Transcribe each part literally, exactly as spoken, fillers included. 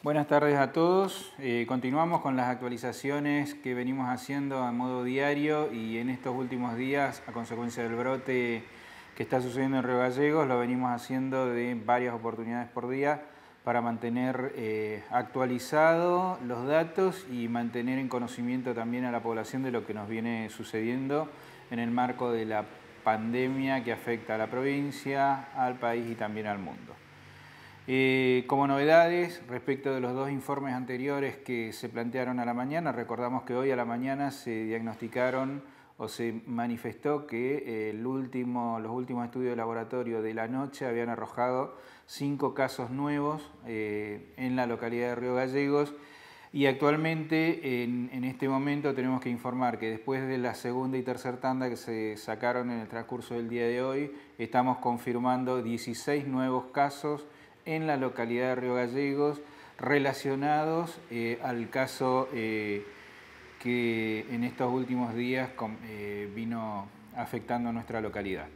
Buenas tardes a todos. Eh, continuamos con las actualizaciones que venimos haciendo a modo diario y en estos últimos días, a consecuencia del brote que está sucediendo en Río Gallegos, lo venimos haciendo de varias oportunidades por día para mantener eh, actualizados los datos y mantener en conocimiento también a la población de lo que nos viene sucediendo en el marco de la pandemia que afecta a la provincia, al país y también al mundo. Eh, como novedades, respecto de los dos informes anteriores que se plantearon a la mañana, recordamos que hoy a la mañana se diagnosticaron o se manifestó que eh, el último, los últimos estudios de laboratorio de la noche habían arrojado cinco casos nuevos eh, en la localidad de Río Gallegos y actualmente en, en este momento tenemos que informar que después de la segunda y tercera tanda que se sacaron en el transcurso del día de hoy, estamos confirmando dieciséis nuevos casos en la localidad de Río Gallegos relacionados eh, al caso eh, que en estos últimos días eh, vino afectando a nuestra localidad.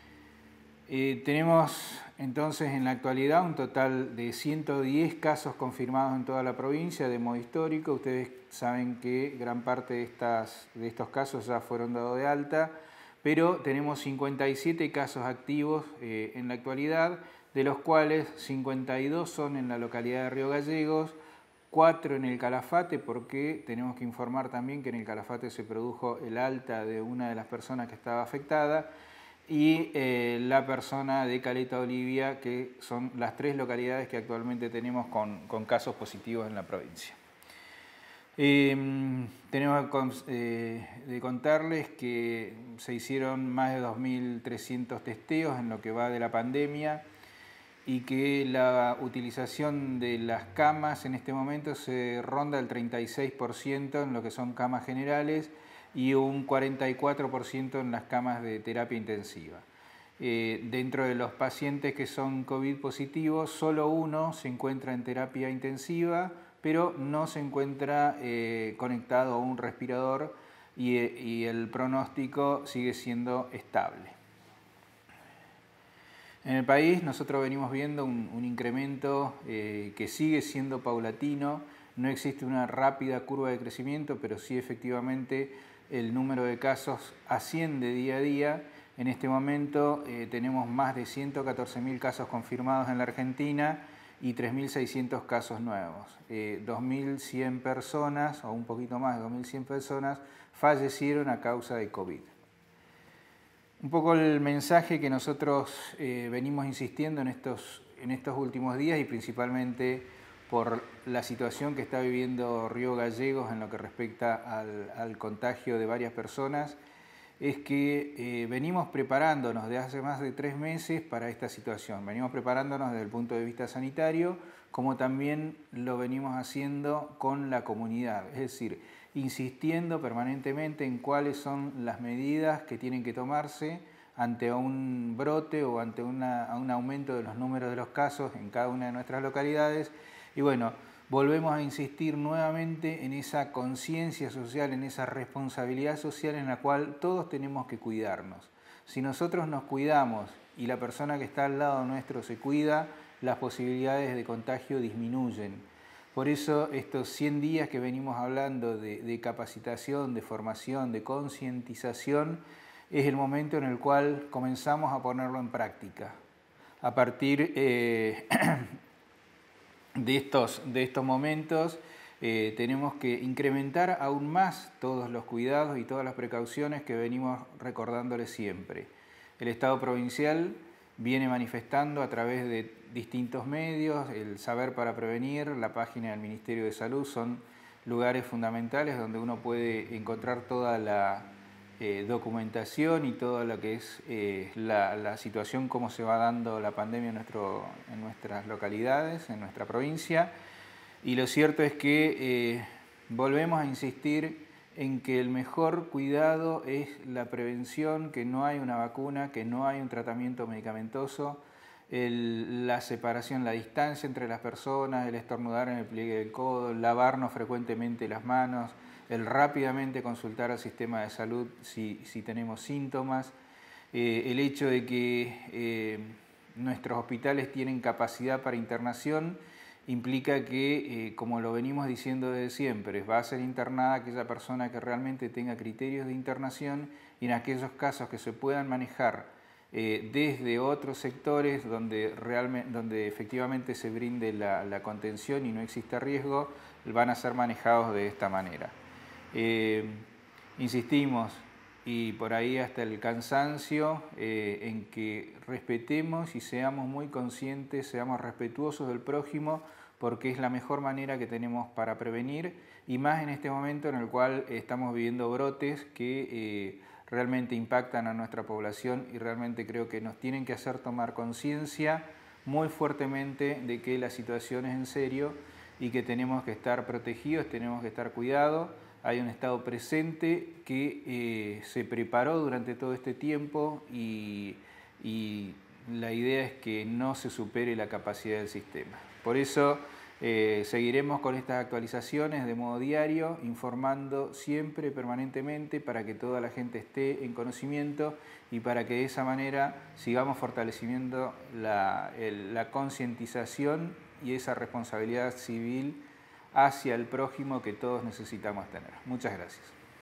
Eh, tenemos entonces en la actualidad un total de ciento diez casos confirmados en toda la provincia de modo histórico. Ustedes saben que gran parte de, estas, de estos casos ya fueron dados de alta, pero tenemos cincuenta y siete casos activos eh, en la actualidad, de los cuales cincuenta y dos son en la localidad de Río Gallegos, cuatro en el Calafate, porque tenemos que informar también que en el Calafate se produjo el alta de una de las personas que estaba afectada, y eh, la persona de Caleta Olivia, que son las tres localidades que actualmente tenemos con, con casos positivos en la provincia. Eh, tenemos eh, de contarles que se hicieron más de dos mil trescientos testeos en lo que va de la pandemia y que la utilización de las camas en este momento se ronda el treinta y seis por ciento en lo que son camas generales y un cuarenta y cuatro por ciento en las camas de terapia intensiva. Eh, dentro de los pacientes que son COVID positivos, solo uno se encuentra en terapia intensiva, pero no se encuentra eh, conectado a un respirador y, y el pronóstico sigue siendo estable. En el país nosotros venimos viendo un, un incremento eh, que sigue siendo paulatino, no existe una rápida curva de crecimiento, pero sí efectivamente el número de casos asciende día a día. En este momento eh, tenemos más de ciento catorce mil casos confirmados en la Argentina y tres mil seiscientos casos nuevos. Eh, dos mil cien personas, o un poquito más de dos mil cien personas, fallecieron a causa de COVID. Un poco el mensaje que nosotros eh, venimos insistiendo en estos, en estos últimos días y principalmente por la situación que está viviendo Río Gallegos en lo que respecta al, al contagio de varias personas, es que eh, venimos preparándonos desde hace más de tres meses para esta situación. Venimos preparándonos desde el punto de vista sanitario, como también lo venimos haciendo con la comunidad, es decir, insistiendo permanentemente en cuáles son las medidas que tienen que tomarse ante un brote o ante una, un aumento de los números de los casos en cada una de nuestras localidades. Y bueno, volvemos a insistir nuevamente en esa conciencia social, en esa responsabilidad social en la cual todos tenemos que cuidarnos. Si nosotros nos cuidamos y la persona que está al lado nuestro se cuida, las posibilidades de contagio disminuyen. Por eso estos cien días que venimos hablando de, de capacitación, de formación, de concientización, es el momento en el cual comenzamos a ponerlo en práctica. A partir eh, de, estos, de estos momentos eh, tenemos que incrementar aún más todos los cuidados y todas las precauciones que venimos recordándoles siempre. El Estado provincial viene manifestando a través de distintos medios, el Saber para Prevenir, la página del Ministerio de Salud, son lugares fundamentales donde uno puede encontrar toda la eh, documentación y todo lo que es eh, la, la situación, cómo se va dando la pandemia en, nuestro, en nuestras localidades, en nuestra provincia. Y lo cierto es que eh, volvemos a insistir en que el mejor cuidado es la prevención, que no hay una vacuna, que no hay un tratamiento medicamentoso, el, la separación, la distancia entre las personas, el estornudar en el pliegue del codo, lavarnos frecuentemente las manos, el rápidamente consultar al sistema de salud si, si tenemos síntomas, eh, el hecho de que eh, nuestros hospitales tienen capacidad para internación implica que, eh, como lo venimos diciendo desde siempre, va a ser internada aquella persona que realmente tenga criterios de internación, y en aquellos casos que se puedan manejar eh, desde otros sectores donde, realmente, donde efectivamente se brinde la, la contención y no exista riesgo, van a ser manejados de esta manera. Eh, insistimos, y por ahí hasta el cansancio, eh, en que respetemos y seamos muy conscientes, seamos respetuosos del prójimo, porque es la mejor manera que tenemos para prevenir, y más en este momento en el cual estamos viviendo brotes que eh, realmente impactan a nuestra población, y realmente creo que nos tienen que hacer tomar conciencia muy fuertemente de que la situación es en serio y que tenemos que estar protegidos, tenemos que estar cuidados. Hay un Estado presente que eh, se preparó durante todo este tiempo, y, y la idea es que no se supere la capacidad del sistema. Por eso eh, seguiremos con estas actualizaciones de modo diario, informando siempre, permanentemente, para que toda la gente esté en conocimiento y para que de esa manera sigamos fortaleciendo la, el, la concientización y esa responsabilidad civil hacia el prójimo que todos necesitamos tener. Muchas gracias.